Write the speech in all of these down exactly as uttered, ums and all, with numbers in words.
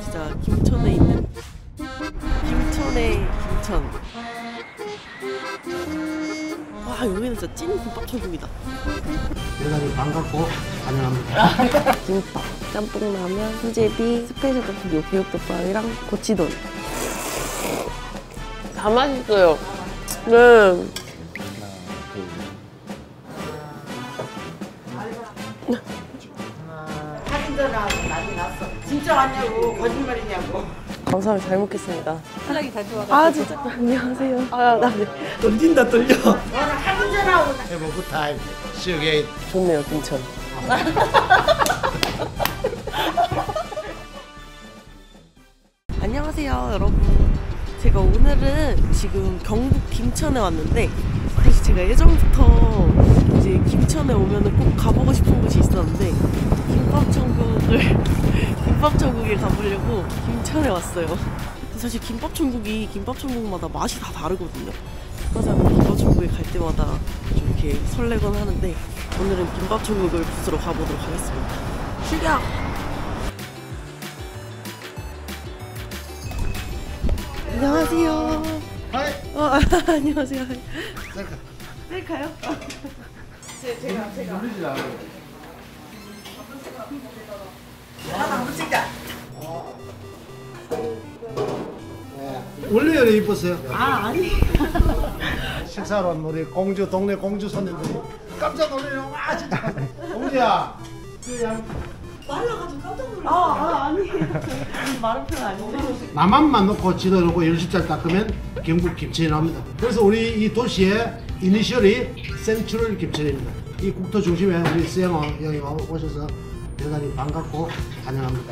진짜 김천에 있는 김천의 김천. 와, 여기는 진짜 찐 김밥 천국이다. 대단히 반갑고 환영합니다. 김밥, 짬뽕라면, 수제비, 스페셜 떡볶이, 비옥덮밥이랑 고치돈. 다 맛있어요. 네. 사진 전화하고 난리 났어. 진짜 왔냐고 거짓말이냐고. 감사합니다. 잘 먹겠습니다. 연락이 잘 좋아가지고. 아 진짜 안녕하세요. 아, 나 네. 떨린다 떨려. 너는 사진 전화하고 Have a good time. See you again. 좋네요, 김천. 안녕하세요, 여러분. 제가 오늘은 지금 경북 김천에 왔는데, 사실 제가 예전부터 이제 김천에 오면은 꼭 가보고 싶은 곳이 있었는데, 김밥천국을 김밥천국에 가보려고 김천에 왔어요. 사실 김밥천국이 김밥천국마다 맛이 다 다르거든요. 그래서 김밥천국에 갈 때마다 좀 이렇게 설레곤 하는데, 오늘은 김밥천국을 부스러 가보도록 하겠습니다. 출격! 안녕하세요. 하이. 어, 아, 안녕하세요. 셀카. 셀카요? 제, 제가, 제가. 놀리지 않아. 하나 못 찍자. 원래 이래 이뻤어요. 아 아니. 식사로 온 우리 공주 동네 공주 손님들이 깜짝 놀래요. 와 진짜. 공주야. 그냥 말라가지고 깜짝 놀랐어. 아, 아, 아니. 마른 편 아닌데. 나만만 놓고 지도놓고 열십 잘 닦으면 경북 김천이 나옵니다. 그래서 우리 이 도시의 이니셜이 센트럴 김천입니다. 이 국토 중심에 우리 수영어 여기 오셔서 대단히 반갑고 환영합니다.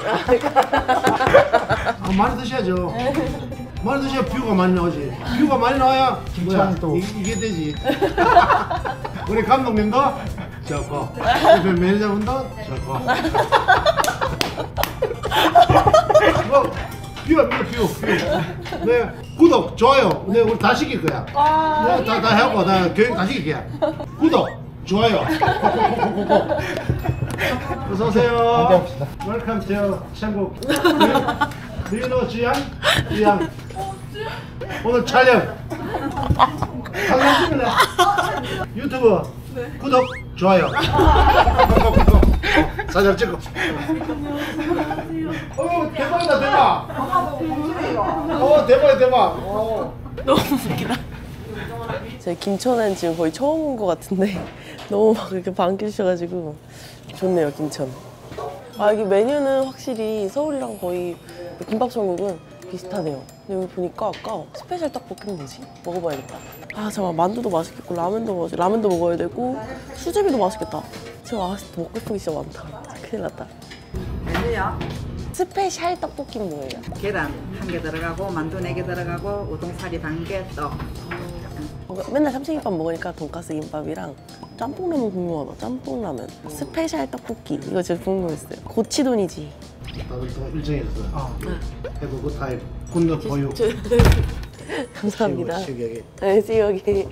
아, 많이 드셔야죠. 많이 드셔야 뷰가 많이 나오지. 뷰가 많이 나와야 김천도 이게 되지. 우리 감독님도 좋고, 우리 매니저분도 좋고. 뭐 뷰야 뷰 뷰. 네 구독 좋아요. 네 우리 다 시킬 거야. 네, 다 다 하고 다 교육 다 시킬 거야. 구독 좋아요. 콕콕콕콕콕. 어서 오세요. Welcome to 천국. Do you know 지양? 지양. 오늘 촬영. 촬영 찍을래? 유튜브 구독 좋아요. 콕콕콕콕. 사진 찍고. 어 대박이다 대박. 어 대박 대박. 어. 너무 웃기다. 저희 김천엔 지금 거의 처음 온 것 같은데 너무 막 이렇게 반겨주셔가지고 좋네요, 김천. 아, 여기 메뉴는 확실히 서울이랑 거의 김밥천국은 비슷하네요. 근데 여기 보니까 아까 스페셜 떡볶이는 뭐지? 먹어봐야겠다. 아 잠깐, 만두도 맛있겠고 라면도 맛있 라면도 먹어야 되고 수제비도 맛있겠다. 지금 아 먹고 싶은 게 진짜 많다. 큰일 났다. 메뉴야? 스페셜 떡볶이는 뭐예요? 계란 한 개 들어가고 만두 네 개 들어가고 우동사리 반 개 떡. 맨날 참치김밥 먹으니까 돈가스 김밥이랑 짬뽕라면 궁금하다. 짬뽕라면, 스페셜 떡볶이 이거 진짜 궁금했어요. 고치돈이지. 다들 또 일정이 있어요. 어. Have a good time. 굿노 보유. 감사합니다. 시기하게. 네, 여기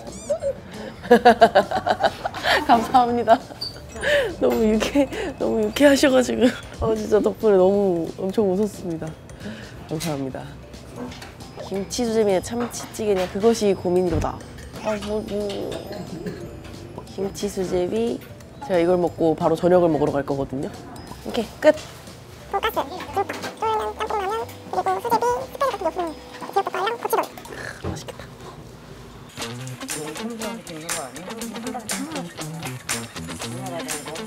감사합니다. 너무 유쾌, 너무 유쾌하셔가지고 어, 진짜 덕분에 너무 엄청 웃었습니다. 감사합니다. 김치 수제비냐 참치찌개냐 그것이 고민이로다. 아, 뭐, 뭐. 김치 수제비. 제가 이걸 먹고 바로 저녁을 먹으러 갈 거거든요. 오케이, 끝. 돈가스, 김밥, 쫄면, 짬뽕라면, 그리고 수제비, 스페셜 떡볶이 오픈, 비옥덮밥이랑 고치돈. 맛있겠다. 공주한테 되는 거 아니야? 한 달에 천 원씩 얼마나 되는 거?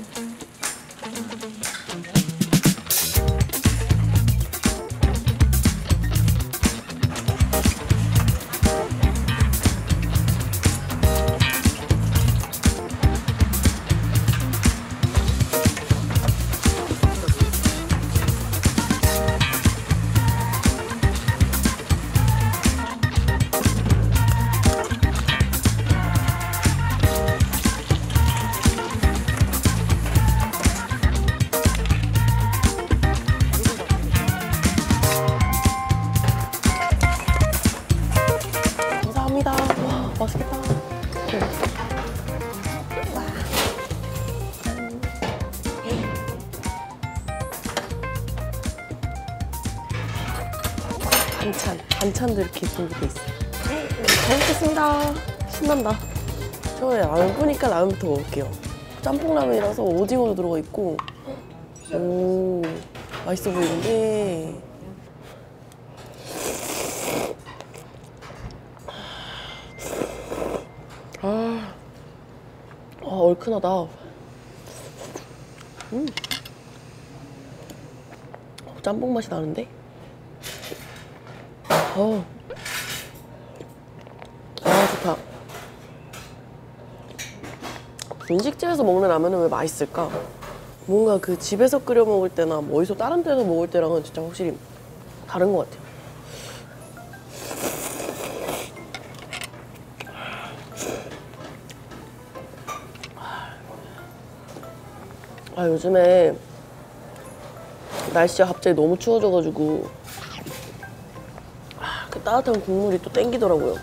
반찬, 반찬도 이렇게 준비돼 있어. 잘 먹겠습니다. 신난다. 처음에 라면 끓으니까 라면부터 먹을게요. 짬뽕 라면이라서 오징어도 들어가 있고, 오, 맛있어 보이는데. 아, 아 얼큰하다. 음. 짬뽕 맛이 나는데? 어. 아, 좋다. 분식집에서 먹는 라면은 왜 맛있을까? 뭔가 그 집에서 끓여 먹을 때나 뭐 어디서 다른 데서 먹을 때랑은 진짜 확실히 다른 것 같아요. 아, 요즘에 날씨가 갑자기 너무 추워져가지고 아, 그 따뜻한 국물이 또 땡기더라고요.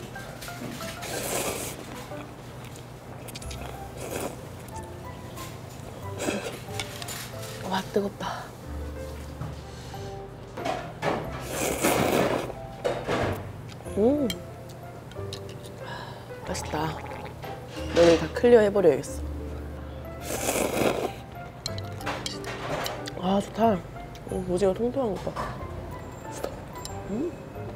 와, 뜨겁다. 음, 맛있다. 면을 다 클리어 해버려야겠어. 아, 좋다. 어, 오징어 통통한 것 봐. 음.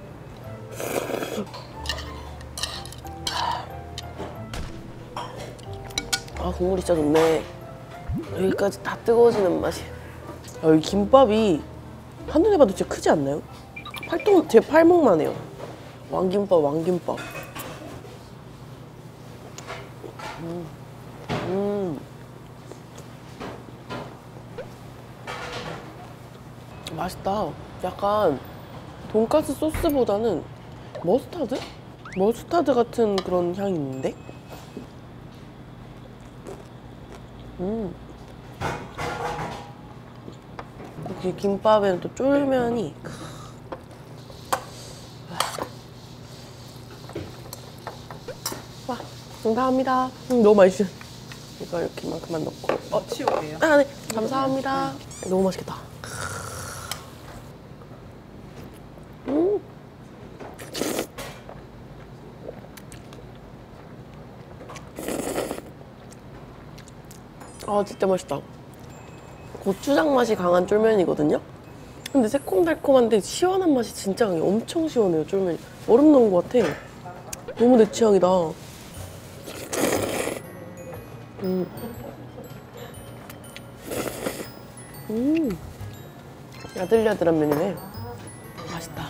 아, 국물이 진짜 좋네. 여기까지 다 뜨거워지는 맛이. 아, 여기 김밥이 한눈에 봐도 진짜 크지 않나요? 팔뚝, 제 팔목만 해요. 왕김밥, 왕김밥. 음. 음. 맛있다. 약간 돈가스 소스보다는 머스타드? 머스타드 같은 그런 향이 있는데? 음. 여기 김밥에는 또 쫄면이. 와, 감사합니다. 음, 너무 맛있어. 이거 이렇게만큼만 넣고. 어, 치울게요. 아, 네. 감사합니다. 너무 맛있겠다. 음. 아, 진짜 맛있다. 고추장 맛이 강한 쫄면이거든요? 근데 새콤달콤한데 시원한 맛이 진짜 강해. 엄청 시원해요, 쫄면이. 얼음 넣은 것 같아. 너무 내 취향이다. 음. 음. 야들야들한 면이네. 맛있다.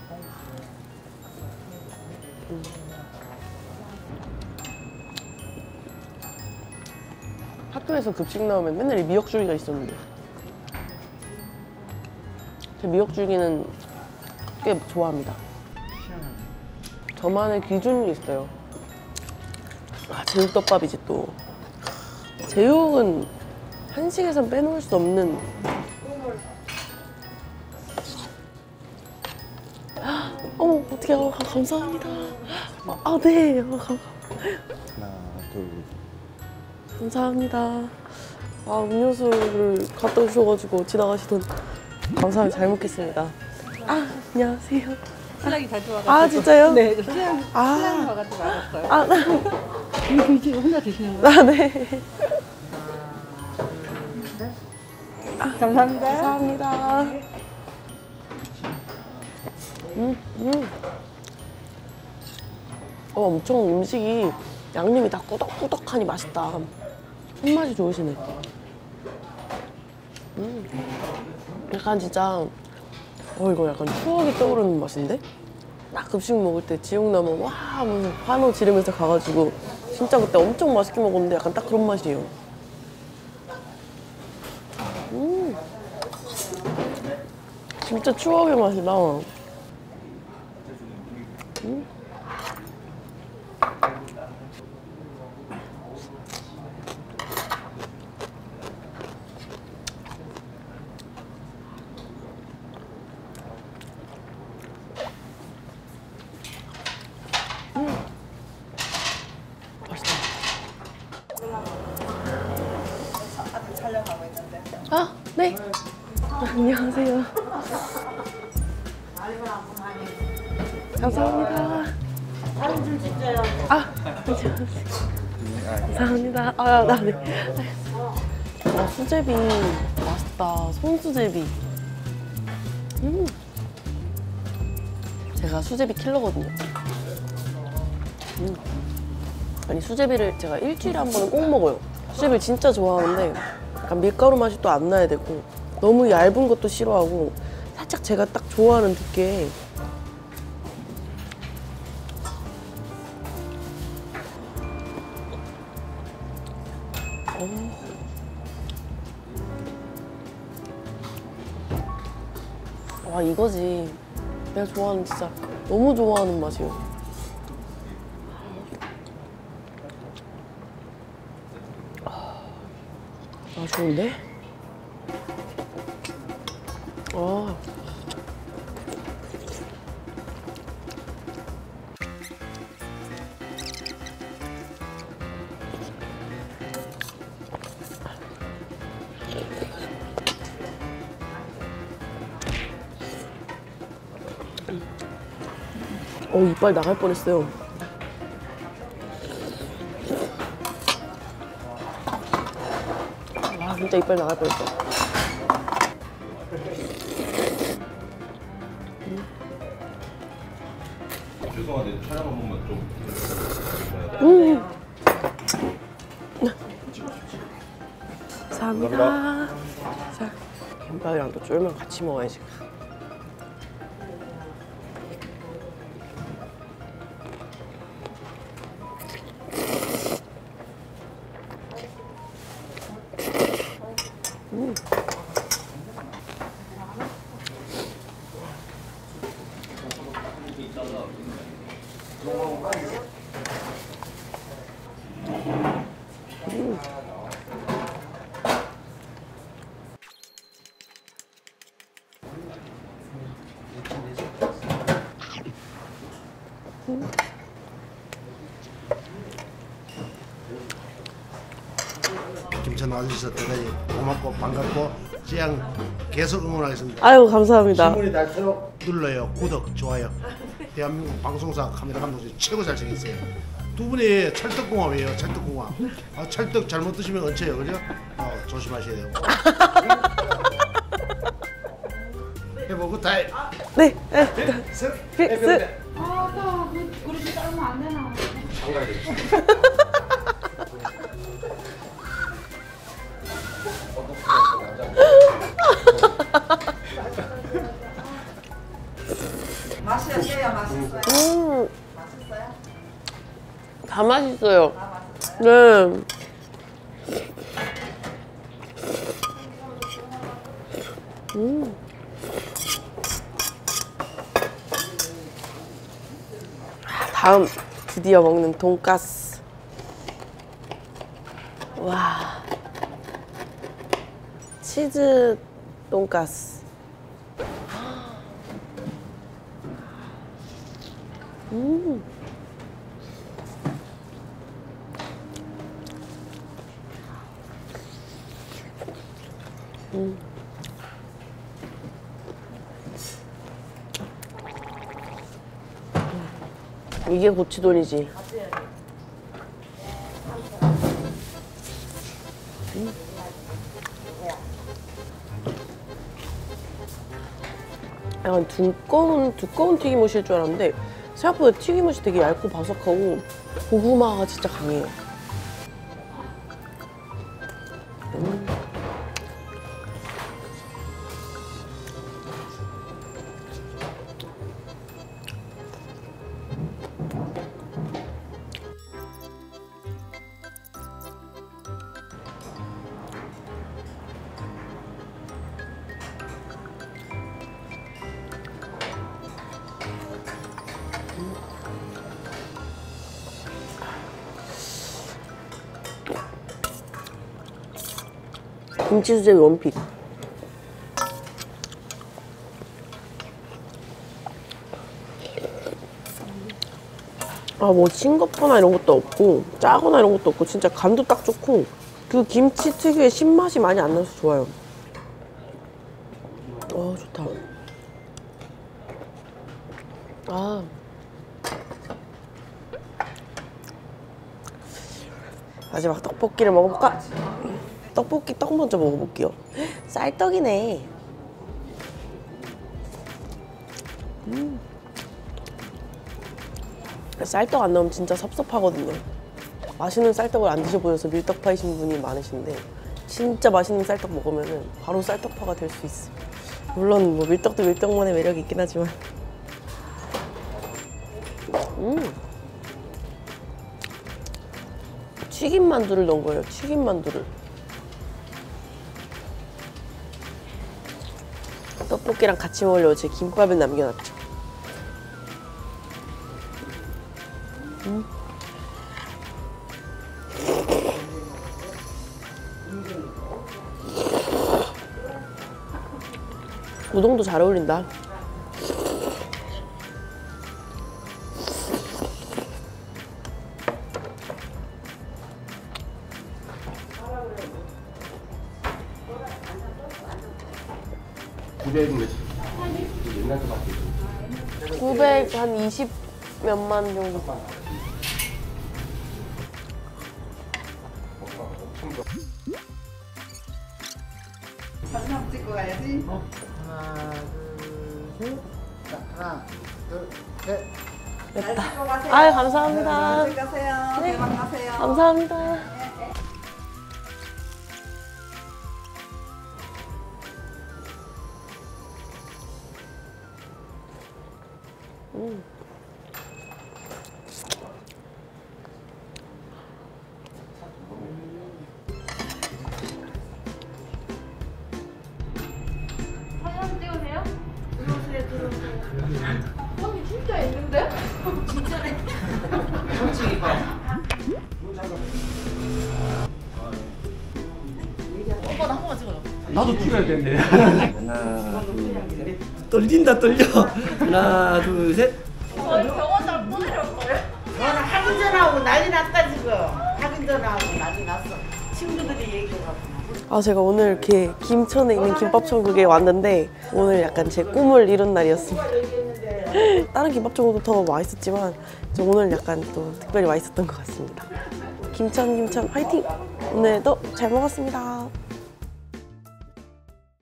음. 학교에서 급식 나오면 맨날 이 미역줄기가 있었는데 제 미역줄기는 꽤 좋아합니다. 저만의 기준이 있어요. 아, 제육덮밥이지 또. 제육은 한식에선 빼놓을 수 없는. 어머, 어떡해. 어, 감사합니다. 아, 네. 어, 감... 하나, 둘. 감사합니다. 아, 음료수를 갖다 주셔가지고 지나가시던. 감사합니다. 잘 먹겠습니다. 아, 안녕하세요. 신랑이 다시 와가지고. 아, 진짜요? 네, 신랑, 아. 신랑이 와가지고 알았어요. 아, 이거 이제 혼자 드시는 거예요? 아, 네. 감사합니다. 감사합니다. 음, 음. 어, 엄청 음식이 양념이 다 꾸덕꾸덕하니 맛있다. 손맛이 좋으시네. 음. 약간 진짜 어 이거 약간 추억이 떠오르는 맛인데? 딱 급식 먹을 때 지옥 나면 와 하면서 환호 지르면서 가가지고 진짜 그때 엄청 맛있게 먹었는데 약간 딱 그런 맛이에요. 음. 진짜 추억의 맛이다. 음. 아, 네. 안녕하세요. 감사합니다. 아, 감사합니다. 아, 나 네. 아, 수제비 맛있다. 손수제비. 음. 제가 수제비 킬러거든요. 음. 아니 수제비를 제가 일주일에 한 번은 꼭 먹어요. 수제비를 진짜 좋아하는데 약간 밀가루 맛이 또 안 나야 되고 너무 얇은 것도 싫어하고 살짝 제가 딱 좋아하는 두께. 어. 와 이거지. 내가 좋아하는 진짜 너무 좋아하는 맛이에요. 아 좋은데? 아. 어 이빨 나갈 뻔했어요. 아 진짜 이빨 나갈 뻔했어. 죄송한데 촬영 한 번만 좀. 음. 감사합니다. 자, 김밥이랑 또 쫄면 같이 먹어야지. 음. 음. 음. 김천 와주셔서 대단히 고맙고 반갑고 찌양 계속 응원하겠습니다. 아유 감사합니다. 신문이 닳도록 눌러요. 구독, 좋아요. 대한민국 방송사 카메라 감독 중에 최고 잘생겼어요. 두 분이 찰떡궁합이에요. 찰떡궁합. 아, 찰떡 잘못 드시면 얹혀요. 그죠? 어, 조심하셔야 돼요. 해보고 다이. 네. 네. 셋. 픽스. 아나 그릇이 따르면 안 되나? 장가야 돼. 맛이 어때요? 맛있어요? 음. 맛있어요? 다 맛있어요. 다 맛있어요? 네. 음. 다음 드디어 먹는 돈가스. 와. 치즈 돈가스. 음. 음. 이게 고치돈이지. 음. 약간 두꺼운 두꺼운 튀김옷일 줄 알았는데 생각보다 튀김옷이 되게 얇고 바삭하고 고구마가 진짜 강해요. 음. 김치 수제비 원픽. 아, 뭐 싱겁거나 이런 것도 없고 짜거나 이런 것도 없고 진짜 간도 딱 좋고 그 김치 특유의 신맛이 많이 안 나서 좋아요. 어, 좋다. 아. 마지막 떡볶이를 먹어볼까? 떡볶이 떡 먼저 먹어볼게요. 쌀떡이네. 음. 쌀떡 안 넣으면 진짜 섭섭하거든요. 맛있는 쌀떡을 안 드셔보셔서 밀떡파이신 분이 많으신데 진짜 맛있는 쌀떡 먹으면 바로 쌀떡파가 될 수 있어요. 물론 뭐 밀떡도 밀떡만의 매력이 있긴 하지만 음. 튀김 만두를 넣은 거예요. 튀김 만두를. 떡볶이랑 같이 먹으려고 제 김밥을 남겨놨죠. 음. 우동도 잘 어울린다. 구백 몇십? 옛날 거 같아요. 구백 한 이십 몇만 정도. 사진 찍고 가야지. 하나, 둘, 셋. 자, 하나, 둘, 셋. 됐다. 찍고 가세요. 아유, 감사합니다. 잘 가세요. 네. 대박 나세요. 감사합니다. 음. 사진 찍으세요? 들어오세요, 들어오세요. 형이 진짜 있는데? 진짜네. 나도 찍어야 되는데. 하나, 둘, 셋. 떨린다 떨려. 하나, 둘, 셋. 저희 병원 잘 보내려올 거예요? 너는 확인 전화하고 난리 났다 지금. 확인 전화하고 난리 났어. 친구들이 얘기해갖고. 아, 제가 오늘 이렇게 김천에 있는 김밥천국에 왔는데 오늘 약간 제 꿈을 이룬 날이었습니다. 다른 김밥천국도 더 맛있었지만 저 오늘 약간 또 특별히 맛있었던 것 같습니다. 김천 김천 화이팅! 오늘도 잘 먹었습니다.